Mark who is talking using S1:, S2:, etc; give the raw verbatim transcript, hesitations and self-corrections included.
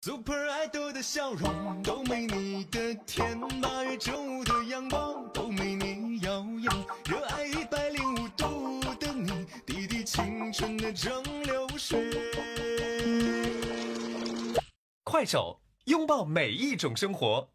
S1: Super Idol 的笑容都没你的甜，八月正午的阳光都没你耀眼，热爱一百零五度的你，滴滴青春的蒸馏水。
S2: 快手，拥抱每一种生活。